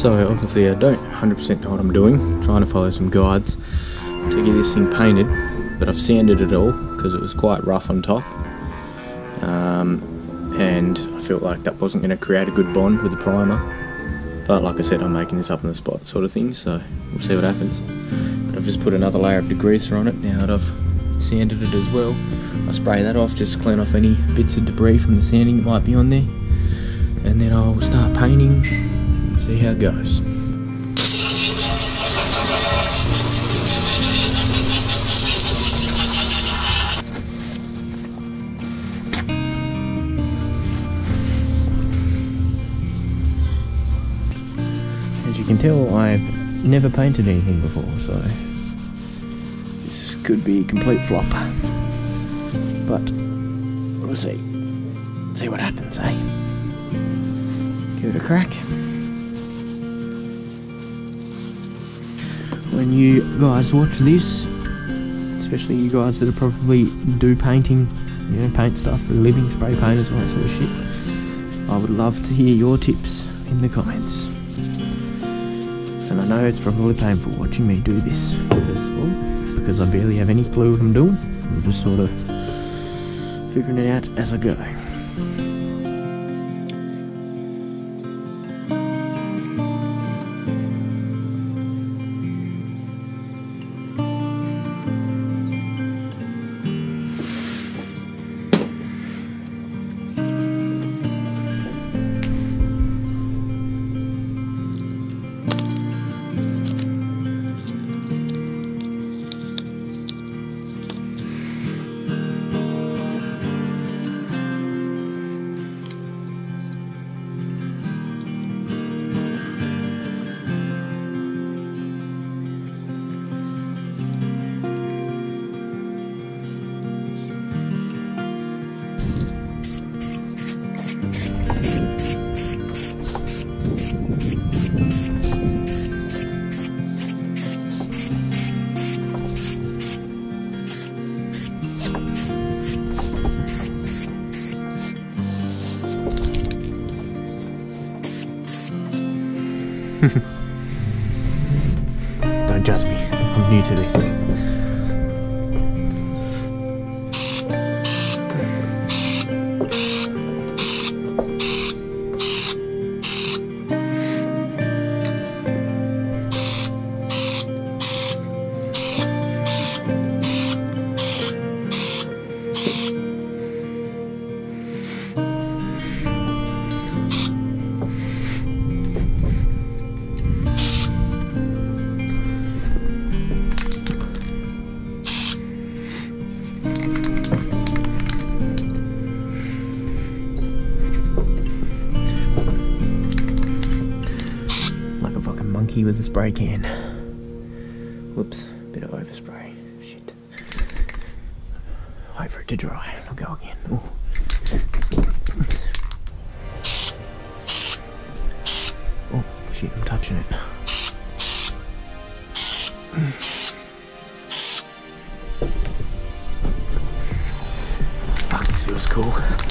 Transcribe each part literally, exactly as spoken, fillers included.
So obviously I don't one hundred percent know what I'm doing, I'm trying to follow some guides to get this thing painted, but I've sanded it all because it was quite rough on top, um, and I felt like that wasn't going to create a good bond with the primer. But like I said, I'm making this up on the spot sort of thing, so we'll see what happens. But I've just put another layer of degreaser on it now that I've sanded it as well. I'll spray that off just to clean off any bits of debris from the sanding that might be on there, and then I'll start painting, see how it goes. As you can tell, I've never painted anything before, so this could be a complete flop. But we'll see. See what happens, eh? Give it a crack. When you guys watch this, especially you guys that are probably do painting, you know, paint stuff for a living, spray painters, all that sort of shit, I would love to hear your tips in the comments. And I know it's probably painful watching me do this because, well, because I barely have any clue what I'm doing. I'm just sort of figuring it out as I go. Don't judge me, I'm new to this. With a spray can. Whoops, bit of overspray. Shit. Wait for it to dry. I'll go again. Ooh. Oh shit, I'm touching it. Fuck, this feels cool.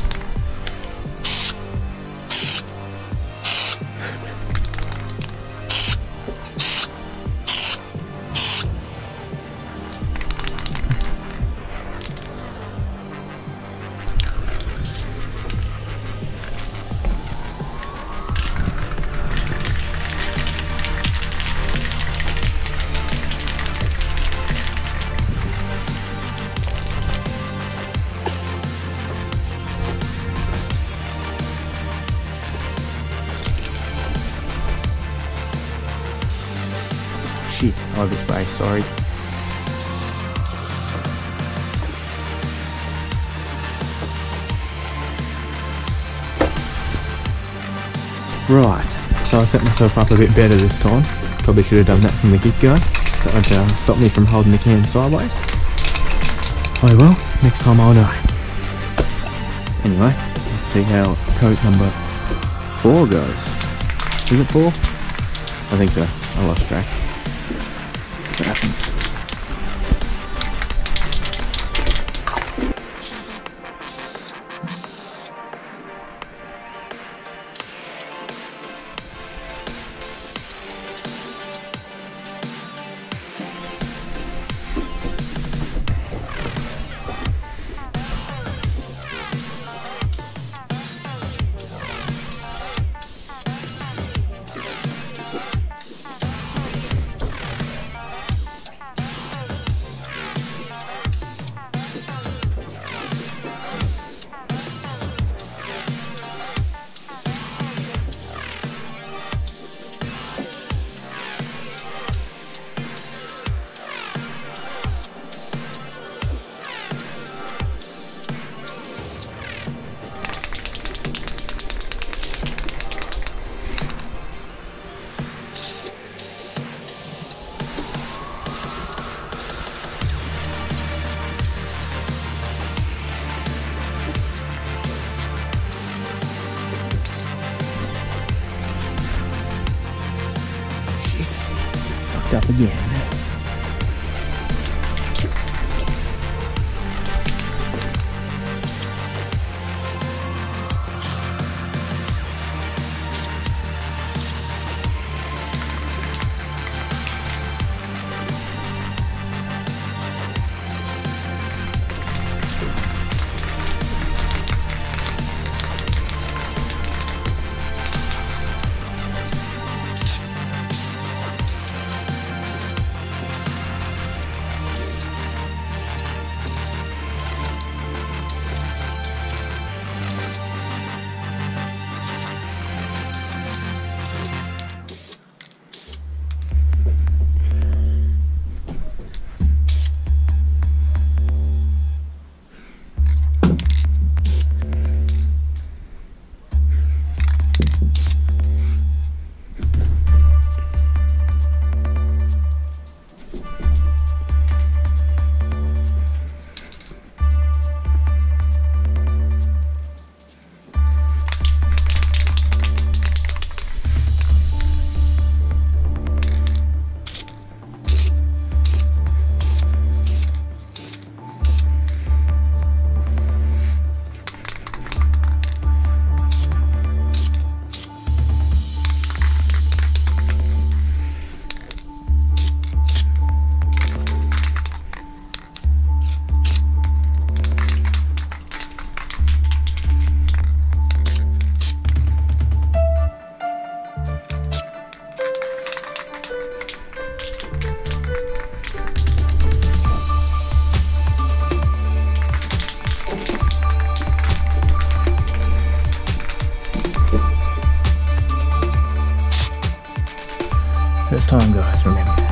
Shit, overspray, sorry. Right, so I set myself up a bit better this time. Probably should have done that from the get-go. That would uh, stop me from holding the can sideways. Oh well, next time I'll know. Anyway, let's see how coat number four goes. Is it four? I think so. I lost track. What happens? up again. First time, guys, remember that.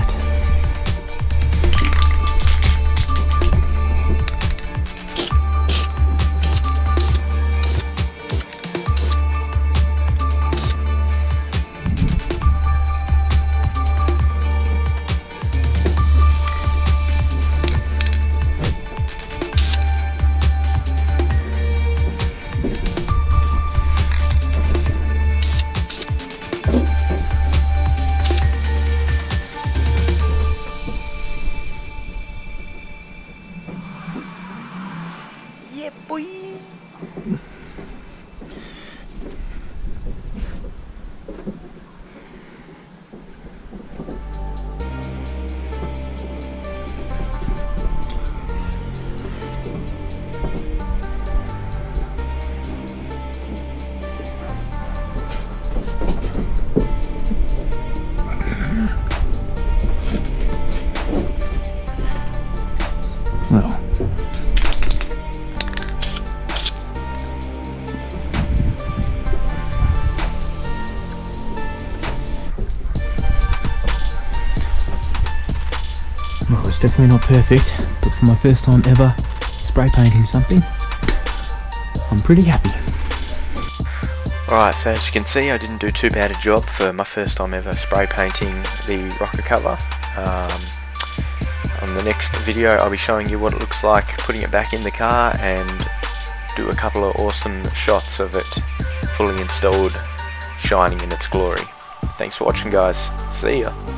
Yeah, boy. Well, well, it's definitely not perfect, but for my first time ever spray painting something, I'm pretty happy. Alright, so as you can see, I didn't do too bad a job for my first time ever spray painting the rocker cover. Um, on the next video I'll be showing you what it looks like putting it back in the car and do a couple of awesome shots of it fully installed, shining in its glory. Thanks for watching, guys. See ya.